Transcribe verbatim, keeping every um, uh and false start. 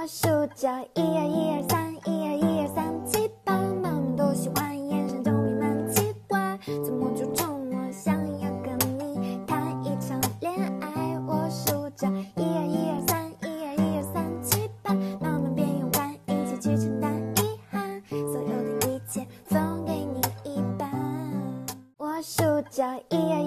数着一二一二三，一二一二三七八，妈妈都喜欢，眼神中弥漫奇怪，怎么就这么想要跟你谈一场恋爱？我数着一二一二三，一二一二三七八，妈妈别勇敢，一起去承担遗憾，所有的一切分给你一半。我数着一二